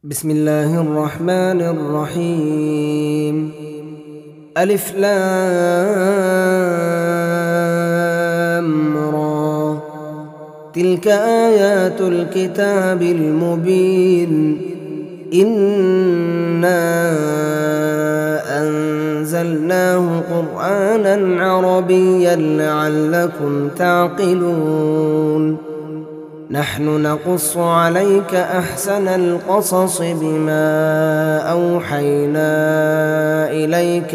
بسم الله الرحمن الرحيم. ألف لام را. تلك آيات الكتاب المبين. إنا أنزلناه قرآنا عربيا لعلكم تعقلون. نحن نقص عليك أحسن القصص بما أوحينا إليك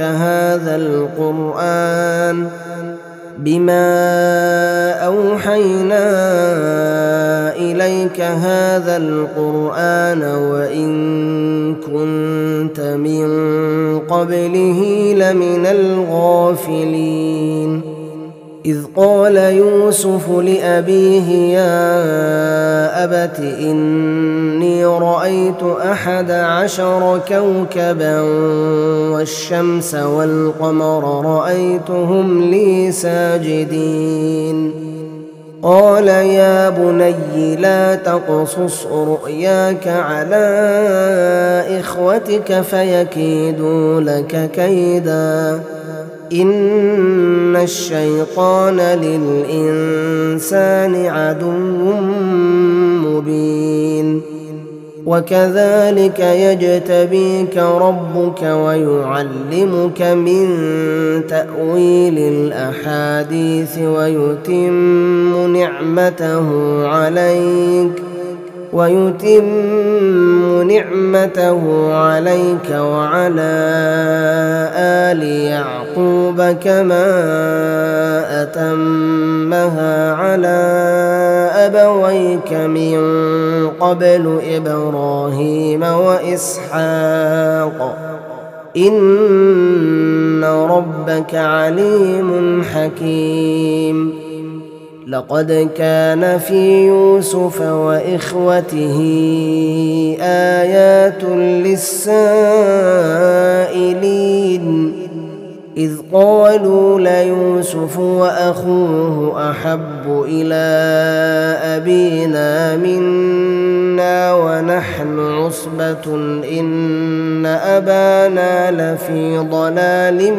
هذا القرآن وإن كنت من قبله لمن الغافلين. إذ قال يوسف لأبيه يا أبت إني رأيت 11 كوكبا والشمس والقمر رأيتهم لي ساجدين. قال يا بني لا تقصص رؤياك على إخوتك فيكيدوا لك كيدا إن الشيطان للإنسان عدو مبين. وكذلك يجتبيك ربك ويعلمك من تأويل الأحاديث ويتم نعمته عليك وعلى آل يعقوب كما أتمها على أبويك من قبل إبراهيم وإسحاق إن ربك عليم حكيم. لقد كان في يوسف وإخوته آيات للسائلين إذ قالوا ليوسف وأخوه أحب إلى أبينا منا ونحن عصبة إن أبانا لفي ضلال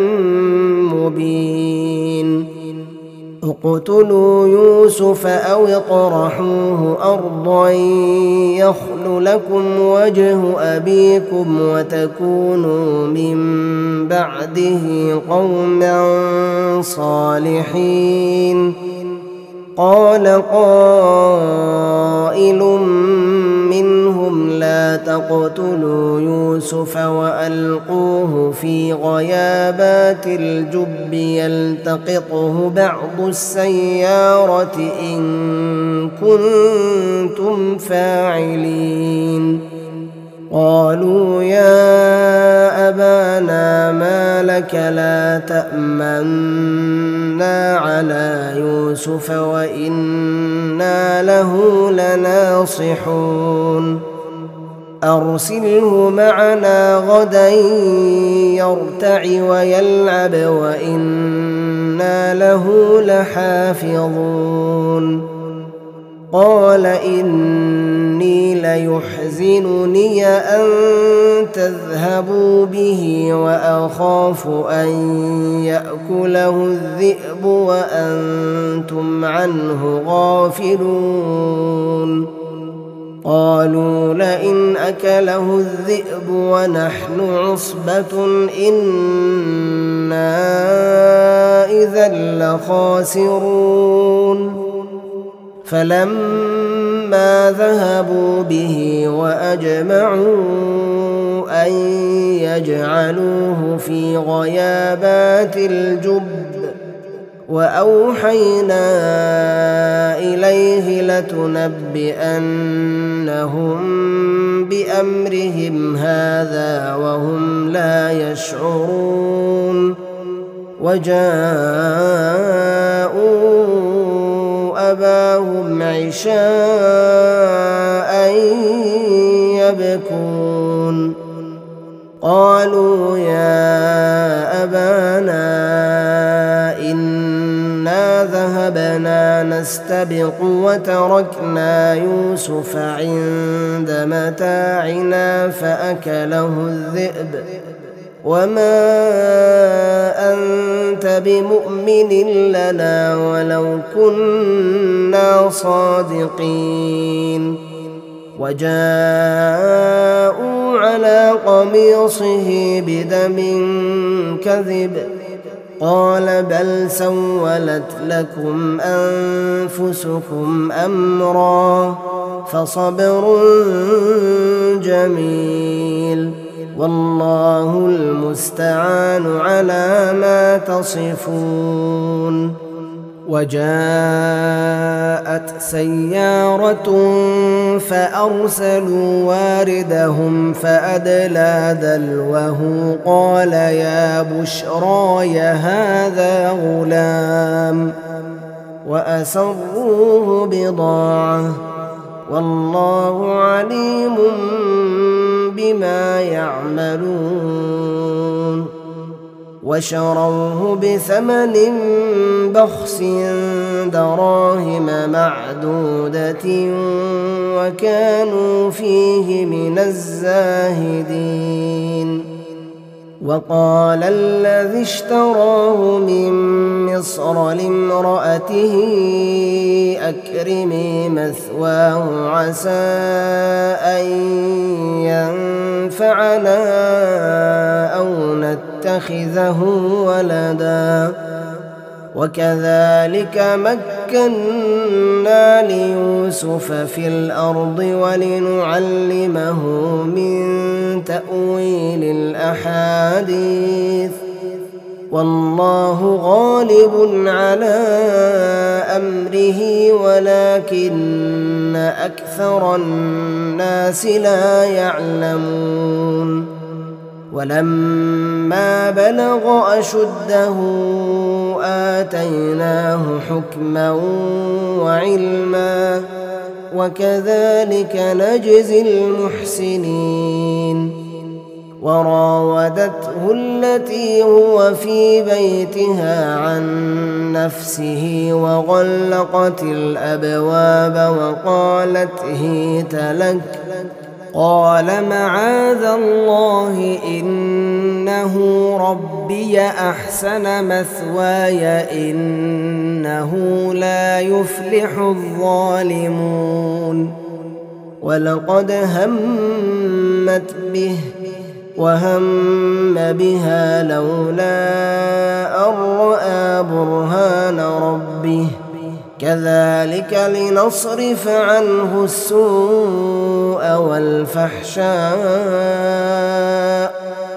مبين. اقتلوا يوسف أو اطرحوه أرضا يخل لكم وجه أبيكم وتكونوا من بعده قوما صالحين. قال قائل منهم لا تقتلوا يوسف وألقوه في غيابات الجب يلتقطه بعض السيارة إن كنتم فاعلين. قالوا يا أبانا ما لك لا تأمنا على يوسف وإنا له لناصحون. أرسله معنا غدا يرتع ويلعب وإنا له لحافظون. قال إني ليحزنني أن تذهبوا به وأخاف أن يأكله الذئب وأنتم عنه غافلون. قالوا لئن أكله الذئب ونحن عصبة إنا إذا لخاسرون. فلما ذهبوا به وأجمعوا أن يجعلوه في غيابات الجب وأوحينا إليه لتنبئنهم بأمرهم هذا وهم لا يشعرون. وجاءوا أباهم عشاء يبكون. قالوا يا أبانا إنا ذهبنا ذهبنا نستبق وتركنا يوسف عند متاعنا فأكله الذئب وما أنت بمؤمن لنا ولو كنا صادقين وجاءوا على قميصه بدم كذب قال بل سولت لكم أنفسكم أمرا فصبر جميل والله المستعان على ما تصفون. وجاءت سيارة فأرسلوا واردهم فأدلى دلوه قال يا بشراي هذا غلام وأسروه بضاعة والله عليم بما يعملون. وشروه بثمن بخس دراهم معدودة وكانوا فيه من الزاهدين. وقال الذي اشتراه من مصر لامرأته أكرمي مثواه عسى أن ينفعنا أو نتخذه ولدا وكذلك مكنا ليوسف في الأرض ولنعلمه من تأويل الأحاديث والله غالب على أمره ولكن أكثر الناس لا يعلمون. ولما بلغ أشده آتيناه حكما وعلما وكذلك نجزي المحسنين. وراودته التي هو في بيتها عن نفسه وغلقت الأبواب وقالت هيت لك قال معاذ الله إنه ربي أحسن مثواي إنه لا يفلح الظالمون. ولقد همت به وهم بها لولا أن رأى برهان ربه كذلك لنصرف عنه السوء والفحشاء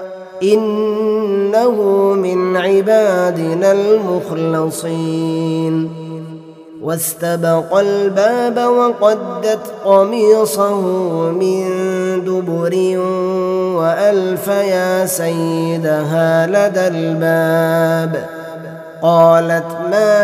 إنه من عبادنا المخلصين. واستبق الباب وقدت قميصه من دبر وألف يا سيدها لدى الباب قالت ما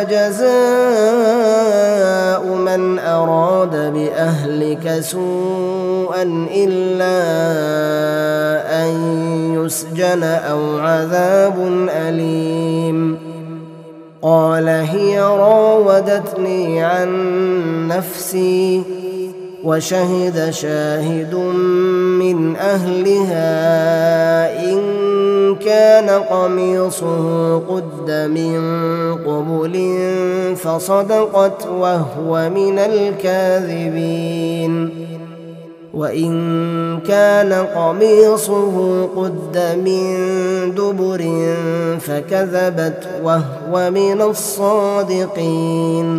جزاء من أراد بأهلك سوءا إلا أن يسجن أو عذاب أليم. قال هي راودتني عن نفسي وشهد شاهد من أهلها إن كان قميصه قد من قبل فصدقت وهو من الكاذبين وإن كان قميصه قد من دبر فكذبت وهو من الصادقين.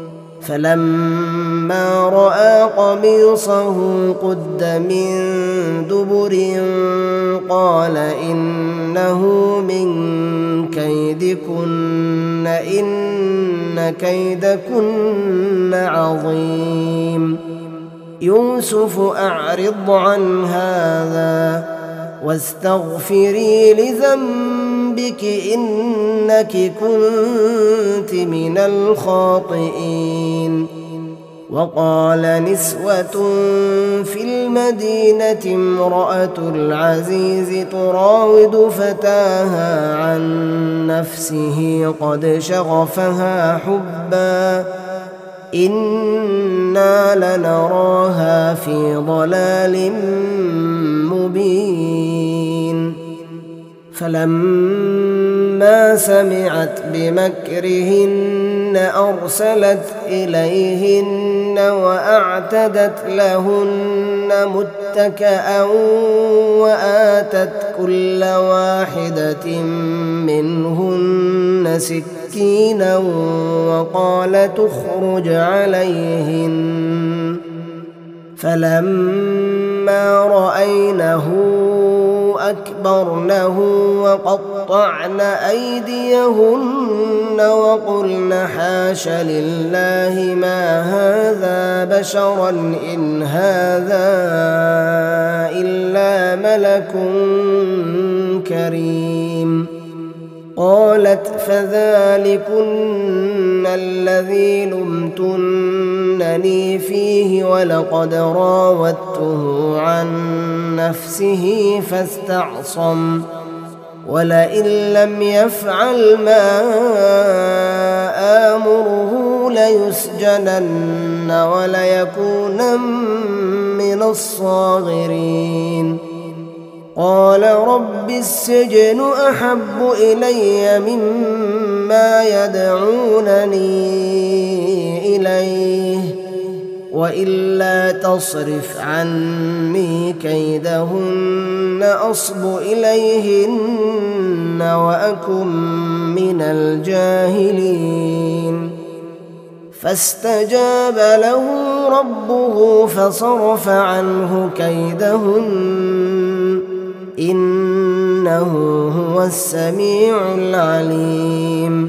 فلما رأى قميصه قد من دبر قال إنه من كيدكن إن كيدكن عظيم. يوسف أعرض عن هذا واستغفري لذنبك إنك كنت من الخاطئين. وقال نسوة في المدينة امرأة العزيز تراود فتاها عن نفسه قد شغفها حبا إنا لنراها في ضلال مبين فلما سمعت بمكرهن أرسلت إليهن وأعتدت لهن متكأ وآتت كل واحدة منهن سكينا وقالت اخرج عليهن فلما رأينه أكبرنه وقطعن أيديهن وقلن حاش لله ما هذا بشرا إن هذا إلا ملك كريم قالت فذلكن الذي لمتنني فيه ولقد راودته عن نفسه فاستعصم ولئن لم يفعل ما آمره ليسجنن وليكونن من الصاغرين قال رب السجن أحب إلي مما يدعونني إليه وإلا تصرف عني كيدهن أصب إليهن وأكن من الجاهلين فاستجاب له ربه فصرف عنه كيدهن إنه هو السميع العليم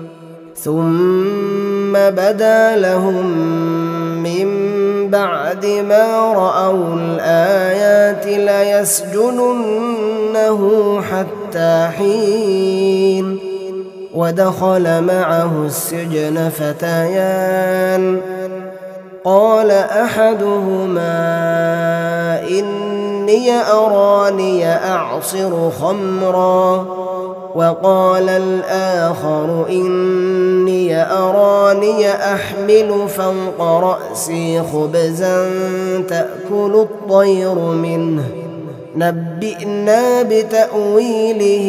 ثم بدا لهم من بعد ما رأوا الآيات ليسجننه حتى حين ودخل معه السجن فتيان قال أحدهما إني أراني أعصر خمرا وقال الآخر إني أراني أحمل فوق رأسي خبزا تأكل الطير منه نبئنا بتأويله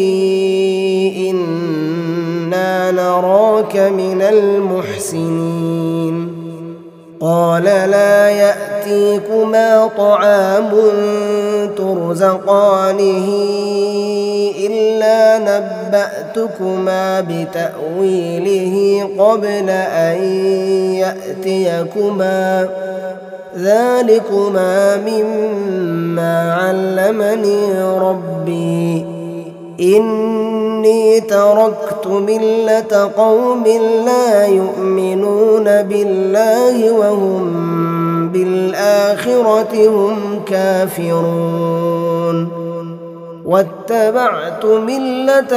إنا نراك من المحسنين قال لا يأتيكما طعام ترزقانه إلا نبأتكما بتأويله قبل أن يأتيكما ذلكما مما علمني ربي إني تركت ملة قوم لا يؤمنون بالله وهم بالآخرة هم كافرون واتبعت ملة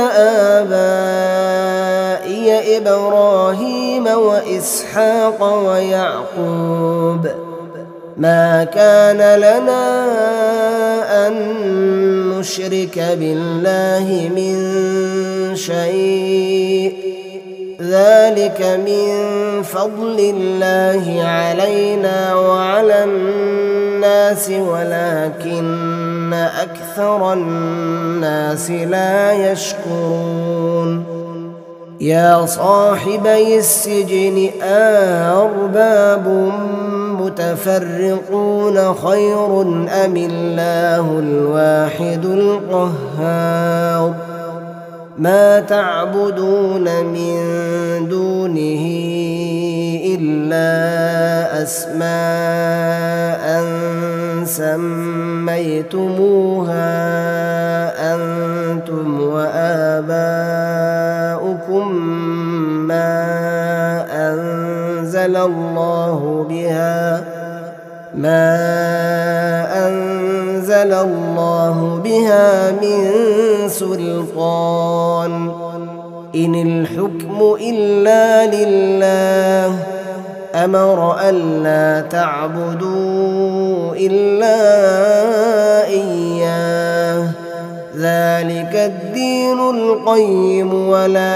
آبائي إبراهيم وإسحاق ويعقوب ما كان لنا أن نشرك بالله من شيء ذلك من فضل الله علينا وعلى الناس ولكن أكثر الناس لا يشكرون يا صاحبي السجن أأرباب متفرقون خير أم الله الواحد القهار ما تعبدون من دونه إلا أسماء سميتموها أنتم وآباؤكم ما أنزل الله بها من سلطان إن الحكم إلا لله أمر ألا تعبدوا إلا إياه ذلك الدين القيم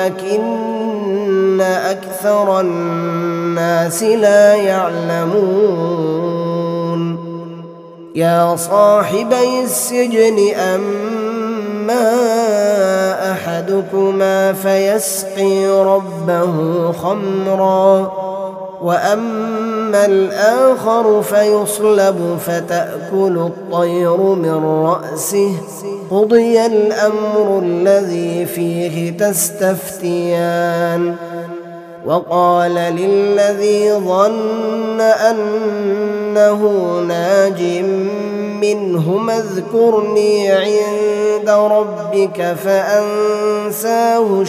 ولكن أكثر الناس لا يعلمون يا صاحبي السجن أما أحدكما فيسقي ربه خمرا وأما الآخر فيصلب فتأكل الطير من رأسه قضي الأمر الذي فيه تستفتيان وقال للذي ظن أنه ناج منهما اذكرني عند ربك فأنساه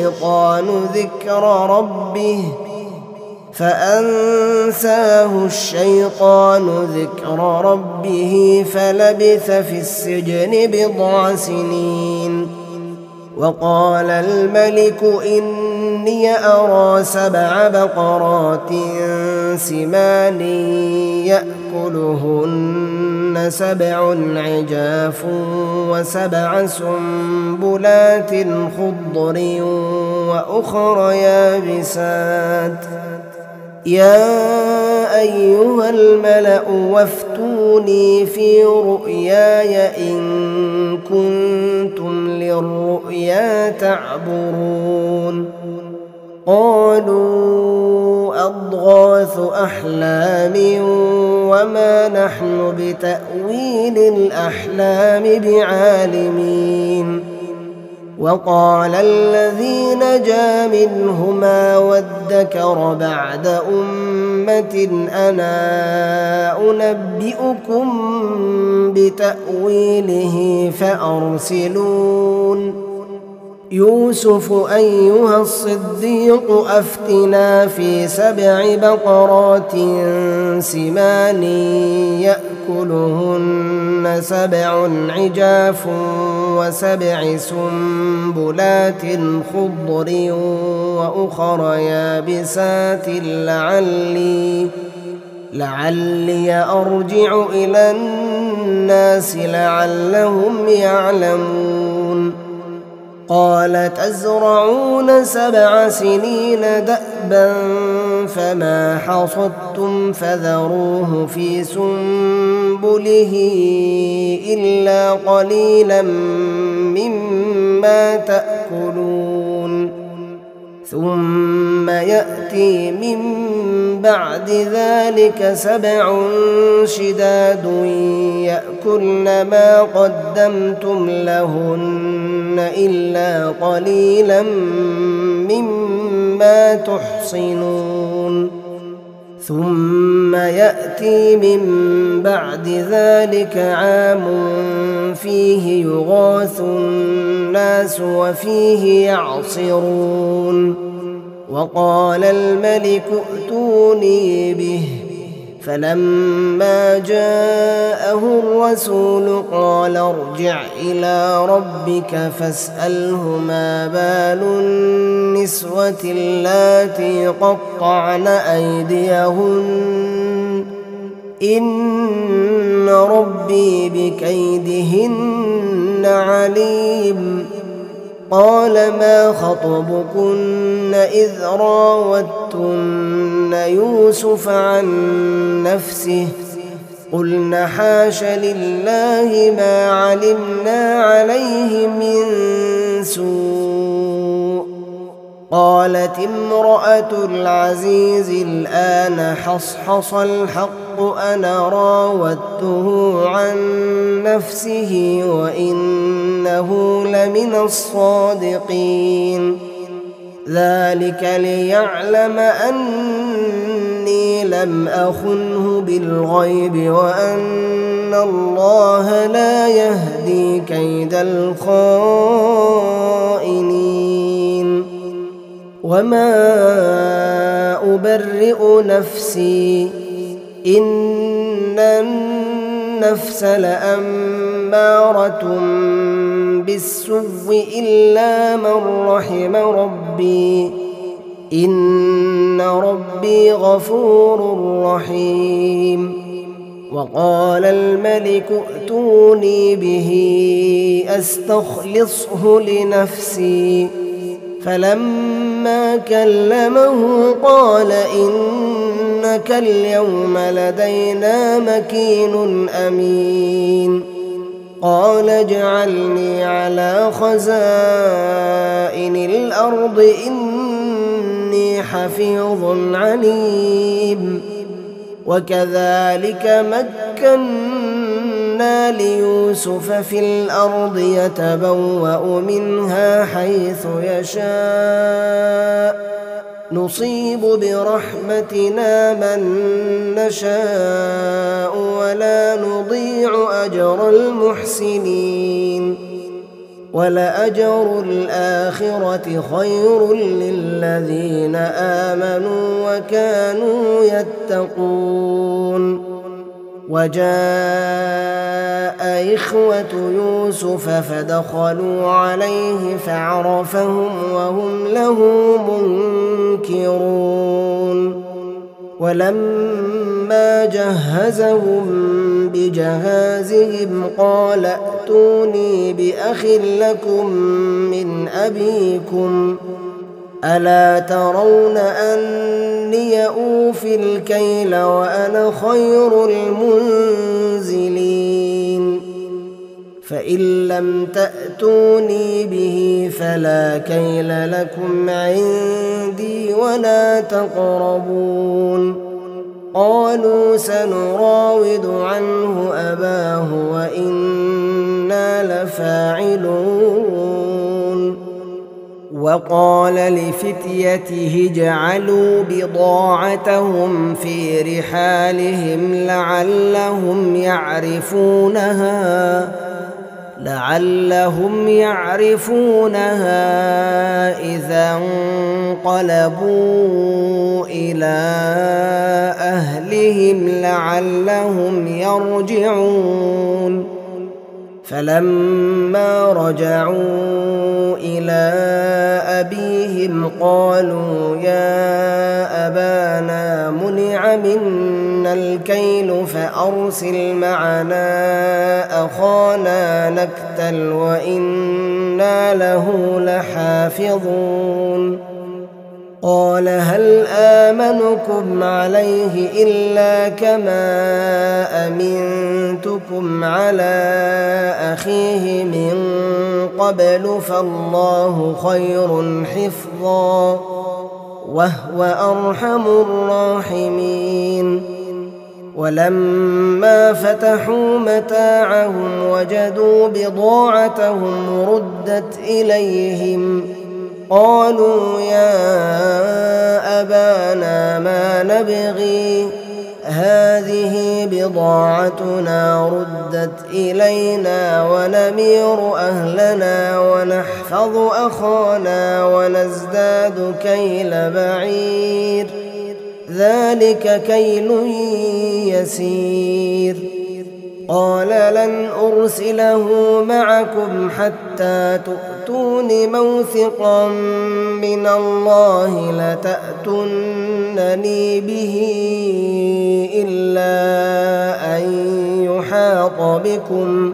الشيطان ذكر ربه فلبث في السجن بضع سنين وقال الملك إني أرى 7 بقرات سمان يأكلهن 7 عجاف و7 سنبلات خضر وأخر يابسات يا أيها الملأ وافتوني في رؤياي إن كنتم للرؤيا تعبرون قالوا أضغاث أحلام وما نحن بتأويل الأحلام بعالمين وقال الذي نجا منهما وادكر بعد أمة أنا أنبئكم بتأويله فأرسلون يوسف أيها الصديق أفتنا في 7 بقرات سمان يأكلهن 7 عجاف و7 سنبلات خضر وأخر يابسات لعلي أرجع إلى الناس لعلهم يعلمون قال تزرعون 7 سنين دأبا فما حصدتم فذروه في سنبله إلا قليلا مما تأكلون ثم يأتي من بعد ذلك 7 شداد يأكلن ما قدمتم لهن إلا قليلا مما تحصنون ثم يأتي من بعد ذلك عام فيه يغاث الناس وفيه يعصرون وقال الملك ائتوني به فلما جاءه الرسول قال ارجع إلى ربك فاسأله ما بال النسوة اللاتي قطعن أيديهن إن ربي بكيدهن عليم قال ما خطبكن إذ راوتن يوسف عن نفسه قلن حاش لله ما علمنا عليه من سوء قالت امرأة العزيز الآن حصحص الحق أنا راودته عن نفسه وإنه لمن الصادقين ذلك ليعلم أني لم أخنه بالغيب وأن الله لا يهدي كيد الخائنين وما أبرئ نفسي إن النفس لأمارة بالسوء إلا من رحم ربي إن ربي غفور رحيم. وقال الملك ائتوني به أستخلصه لنفسي. فلما كلمه قال إنك اليوم لدينا مكين أمين. قال اجعلني على خزائن الأرض إني حفيظ عليم. وكذلك مكنا ليوسف في الأرض يتبوأ منها حيث يشاء نصيب برحمتنا من نشاء ولا نضيع أجر المحسنين. ولأجر الآخرة خير للذين آمنوا وكانوا يتقون. وجاء إخوة يوسف فدخلوا عليه فعرفهم وهم له منكرون. ولما جهزهم بجهازهم قال ائتوني بأخ لكم من أبيكم ألا ترون أني أوفي الكيل وأنا خير المنزلين. فإن لم تأتوني به فلا كيل لكم عندي ولا تقربون. قالوا سنراود عنه أباه وإنا لفاعلون. وقال لفتيته اجعلوا بضاعتهم في رحالهم لعلهم يعرفونها إذا انقلبوا إلى أهلهم لعلهم يرجعون. فلما رجعوا إلى أبيهم قالوا يا أبانا منع منا الكيل فأرسل معنا أخانا نكتل وإنا له لحافظون. قال هل آمنكم عليه إلا كما أمنتكم على أخيه من قبل فالله خير حفظا وهو أرحم الراحمين. ولما فتحوا متاعهم وجدوا بضاعتهم ردت إليهم قالوا يا أبانا ما نبغي هذه بضاعتنا ردت إلينا ونمير أهلنا ونحفظ أخانا ونزداد كيل بعير ذلك كيل يسير. قال لن أرسله معكم حتى تؤتون موثقا من الله لتأتونني به إلا أن يحاط بكم.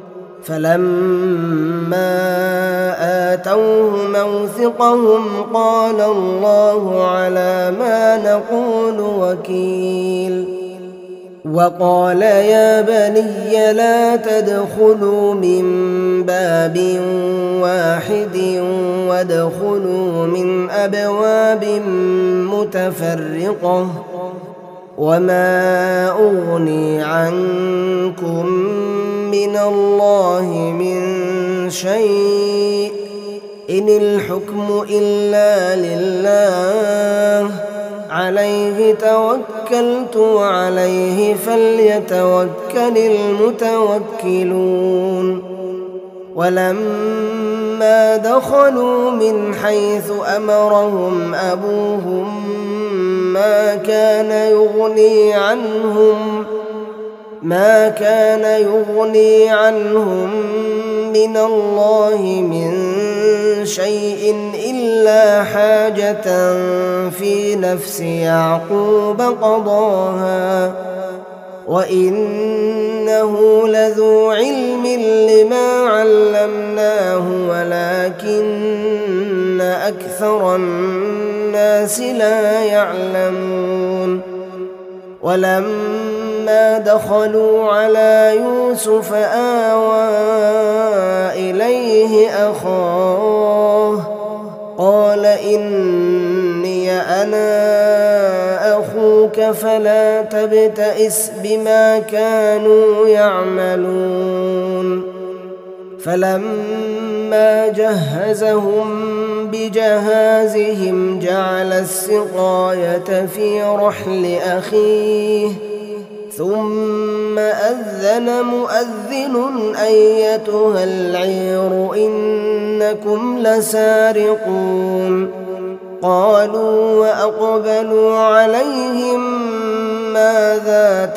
فلما آتوه موثقهم قال الله على ما نقول وكيل. وقال يا بني لا تدخلوا من باب واحد وادخلوا من أبواب متفرقة وما أغني عنكم من الله من شيء إن الحكم إلا لله عليه توكلت وعليه فليتوكل المتوكلون. ولما دخلوا من حيث أمرهم أبوهم ما كان يغني عنهم من الله من شيء إلا حاجة في نفس يعقوب قضاها وإنه لذو علم لما علمناه ولكن أكثر الناس لا يعلمون ولما دخلوا على يوسف آوى إليه أخاه قال إني أنا أخوك فلا تبتئس بما كانوا يعملون فلما جهزهم بجهازهم جعل السقاية في رحل أخيه ثم أذن مؤذن أيتها العير إنكم لسارقون قالوا وأقبلوا عليهم ماذا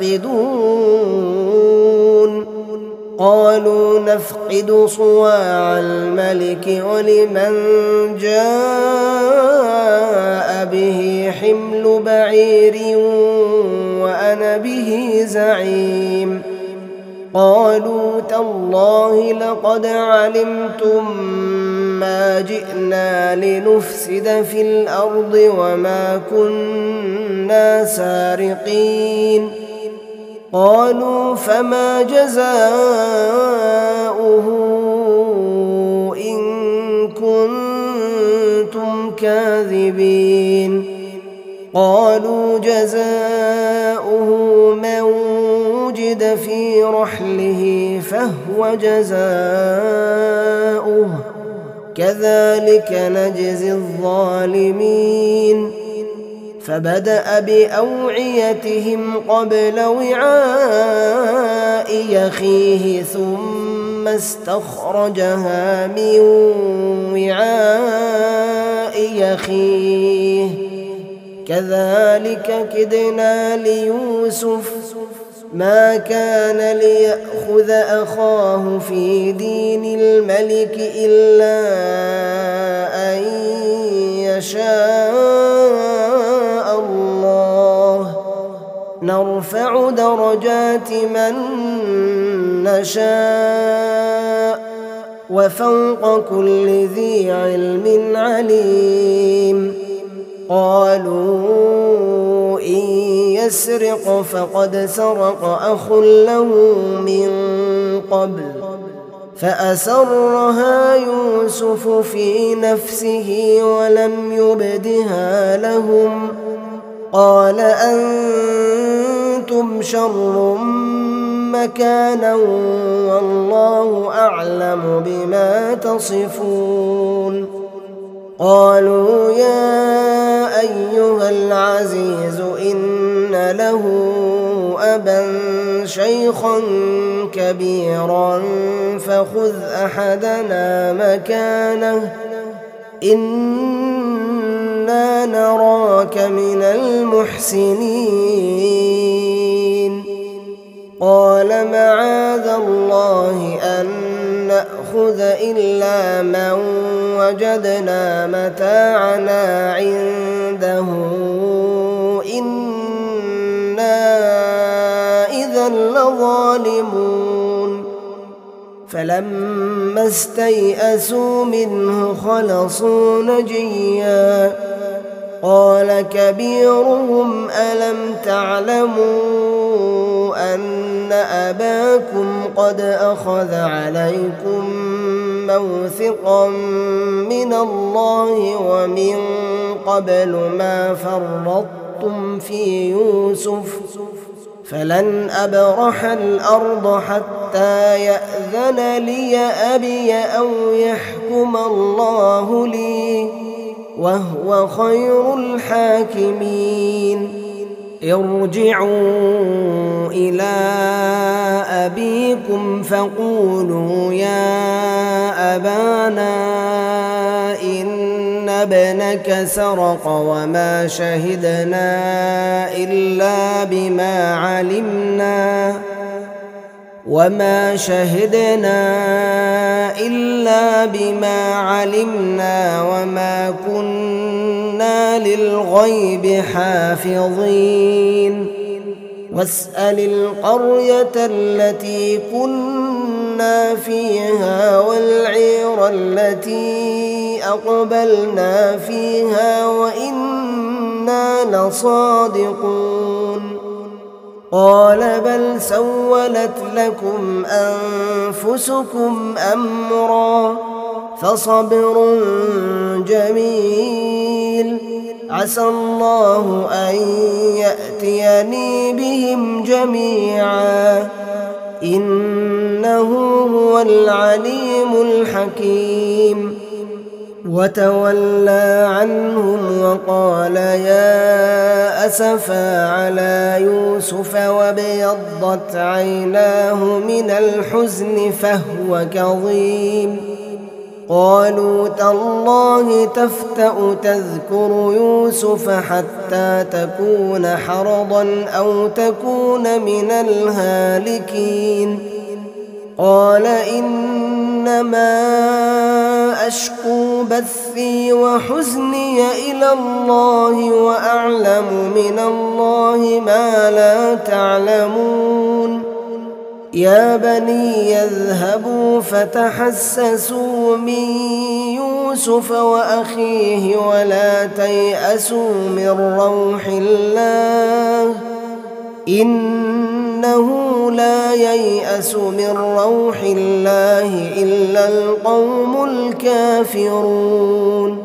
تفقدون قالوا نفقد صواع الملك ولمن جاء به حمل بعير وأنا به زعيم قالوا تالله لقد علمتم ما جئنا لنفسد في الأرض وما كنا سارقين قالوا فما جزاؤه إن كنتم كاذبين قالوا جزاؤه من وجد في رحله فهو جزاؤه كذلك نجزي الظالمين فبدأ بأوعيتهم قبل وعاء أخيه ثم استخرجها من وعاء أخيه كذلك كدنا ليوسف ما كان ليأخذ أخاه في دين الملك إلا أن يشاء الله نرفع درجات من نشاء وفوق كل ذي علم عليم قالوا إن يسرق فقد سرق أخ له من قبل فأسرها يوسف في نفسه ولم يبدها لهم قال أنتم شر مكانا والله أعلم بما تصفون قالوا يا أيها العزيز إن له أبا شيخا كبيرا فخذ أحدنا مكانه إنا نراك من المحسنين قال معاذ الله أن نأخذ إلا من وجدنا متاعنا عنده إنا إذا لظالمون فلما استيئسوا منه خلصوا نجيا قال كبيرهم ألم تعلموا أن أباكم قد أخذ عليكم موثقا من الله ومن قبل ما فرطتم في يوسف فلن أبرح الأرض حتى يأذن لي أبي أو يحكم الله لي وهو خير الحاكمين ارجعوا إلى أبيكم فقولوا يا أبانا إن ابنك سرق وما شهدنا إلا بما علمنا وما شهدنا إلا بما علمنا وما كنا للغيب حافظين واسأل القرية التي كنا فيها والعير التي أقبلنا فيها وإنا لصادقون قال بل سولت لكم أنفسكم أمرا فصبر جميل عسى الله أن يأتيني بهم جميعا إنه هو العليم الحكيم وتولى عنهم وقال يا أسفا على يوسف وابيضت عيناه من الحزن فهو كظيم قالوا تالله تفتأ تذكر يوسف حتى تكون حرضا أو تكون من الهالكين قال إنما أشكو بثي وحزني إلى الله وأعلم من الله ما لا تعلمون يا بني يذهبوا فتحسسوا من يوسف وأخيه ولا تيأسوا من روح الله إنه لا ييأس من روح الله إلا القوم الكافرون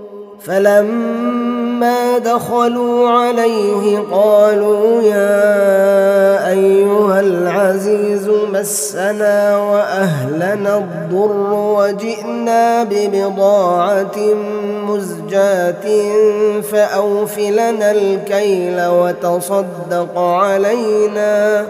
فلما دخلوا عليه قالوا يا أيها العزيز مسنا وأهلنا الضر وجئنا ببضاعة مزجاة فأوف لنا الكيل وتصدق علينا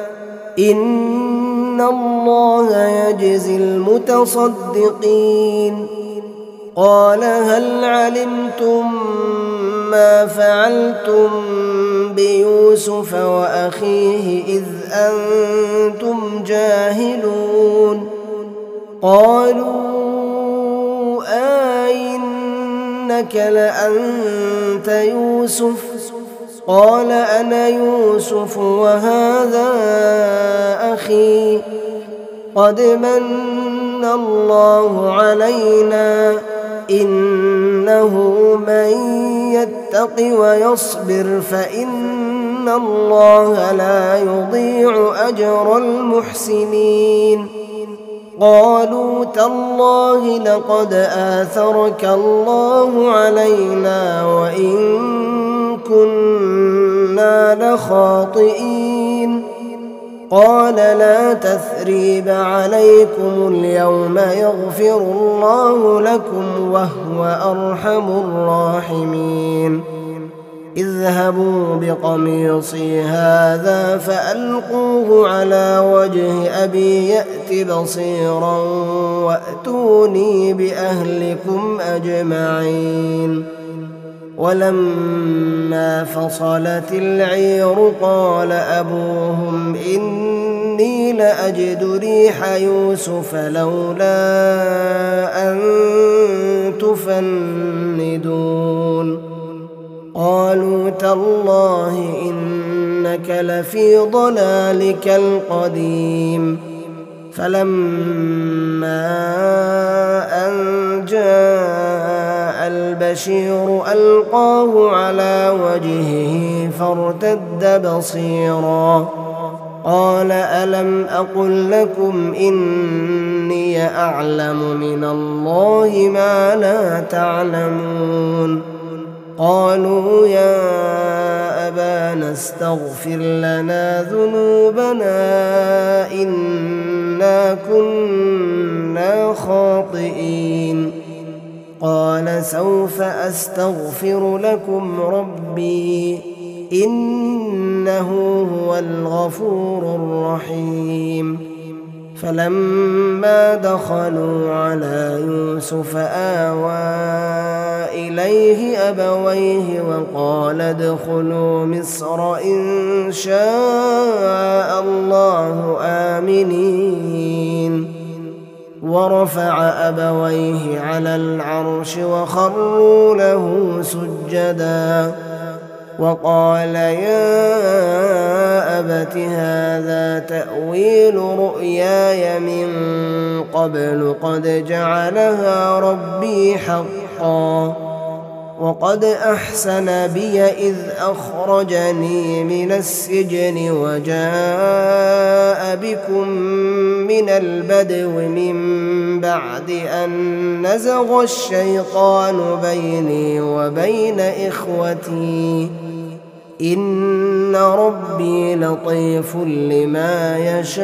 إن الله يجزي المتصدقين قال هل علمتم ما فعلتم بيوسف وأخيه إذ أنتم جاهلون قالوا أئنك لأنت يوسف قال أنا يوسف وهذا أخي قد من الله علينا إنه من يتق ويصبر فإن الله لا يضيع أجر المحسنين قالوا تالله لقد آثرك الله علينا وإن كنا لخاطئين قال لا تثريب عليكم اليوم يغفر الله لكم وهو أرحم الراحمين اذهبوا بقميصي هذا فألقوه على وجه أبي يأت بصيرا وأتوني بأهلكم أجمعين ولما فصلت العير قال أبوهم إني لأجد ريح يوسف لولا أن تفندون قالوا تالله إنك لفي ضلالك القديم فلما أن جاء البشير ألقاه على وجهه فارتد بصيرا قال ألم أقل لكم إني أعلم من الله ما لا تعلمون قالوا يا أبانا استغفر لنا ذنوبنا إنا كنا خاطئين قال سوف أستغفر لكم ربي إنه هو الغفور الرحيم فلما دخلوا على يوسف آوى إليه أبويه وقال ادخلوا مصر إن شاء الله آمنين ورفع أبويه على العرش وخروا له سجدا وقال يا أبت هذا تأويل رؤياي من قبل قد جعلها ربي حقا وقد أحسن بي إذ أخرجني من السجن وجاء بكم من البدو من بعد أن نزغ الشيطان بيني وبين إخوتي إن ربي لطيف لما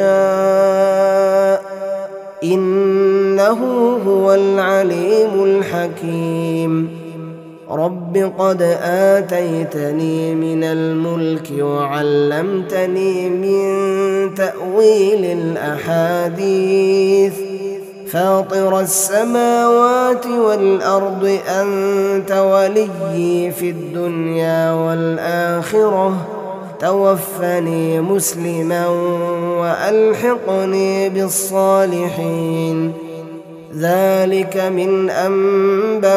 يشاء إنه هو العليم الحكيم رب قد آتيتني من الملك وعلمتني من تأويل الأحاديث فاطر السماوات والأرض أنت وليي في الدنيا والآخرة توفني مسلما وألحقني بالصالحين ذلك من أنباء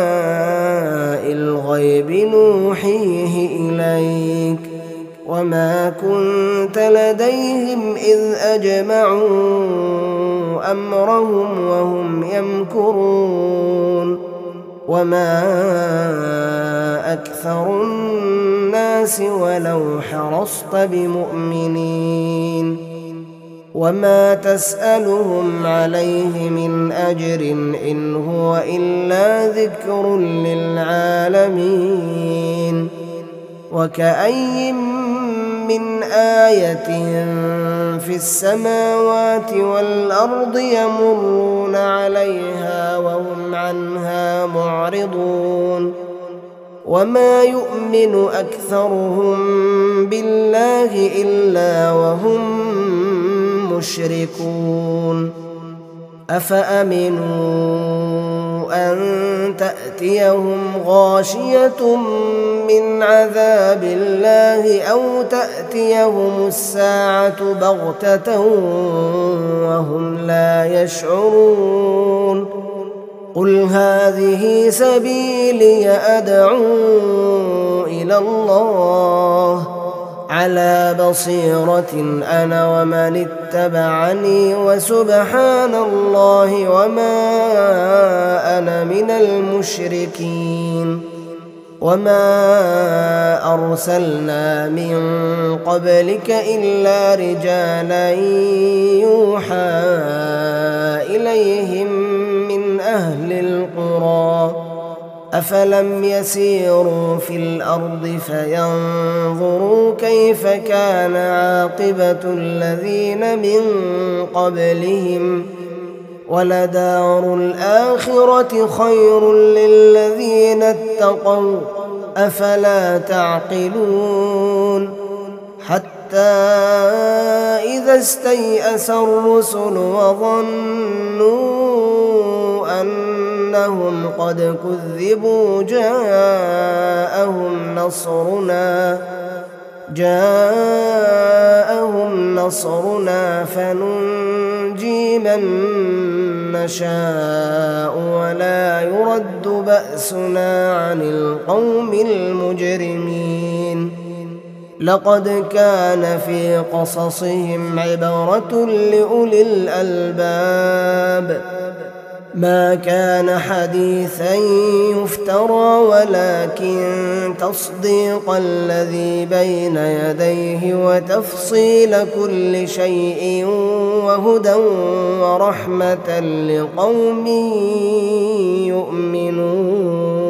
الغيب نوحيه إليك وما كنت لديهم إذ أجمعوا أمرهم وهم يمكرون وما أكثر الناس ولو حرصت بمؤمنين وما تسألهم عليه من أجر إن هو إلا ذكر للعالمين وكأي من آية في السماوات والأرض يمرون عليها وهم عنها معرضون وما يؤمن أكثرهم بالله إلا وهم مشركون أفأمنوا أن تأتيهم غاشية من عذاب الله أو تأتيهم الساعة بغتة وهم لا يشعرون قل هذه سبيلي أدعو إلى الله على بصيرة أنا ومن اتبعني وسبحان الله وما أنا من المشركين وما أرسلنا من قبلك إلا رجالا يوحى إليهم من أهل القرى أفلم يسيروا في الأرض فينظروا كيف كان عاقبة الذين من قبلهم ولدار الآخرة خير للذين اتقوا أفلا تعقلون حتى إذا استيأس الرسل وظنوا أنهم قد كذبوا جاءهم نصرنا فننجي من نشاء ولا يرد بأسنا عن القوم المجرمين لقد كان في قصصهم عبرة لأولي الألباب ما كان حديثا يفترى ولكن تصديق الذي بين يديه وتفصيل كل شيء وهدى ورحمة لقوم يؤمنون